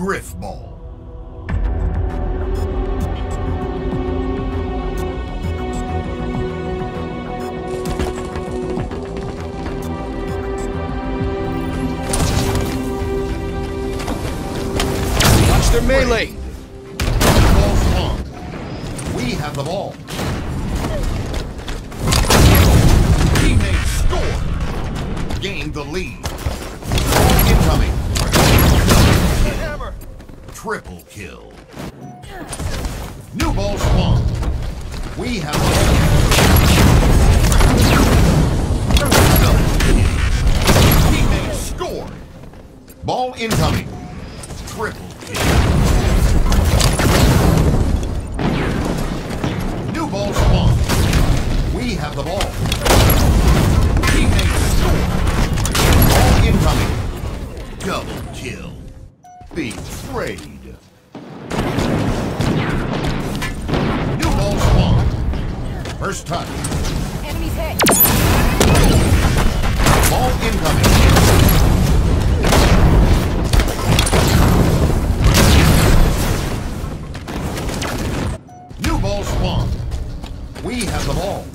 Grifball. Watch their melee. Ball's long. We have the ball. Teammate score. Gained the lead. Incoming. Hammer. Triple kill. New ball spawn. We have the ball. Teammate scored. Ball incoming. Triple kill. New ball spawn. We have the ball. Teammate scored. Ball incoming. Double kill. Betrayed. New ball spawn. First touch. Enemy's hit. Ball incoming. New ball spawn. We have the ball.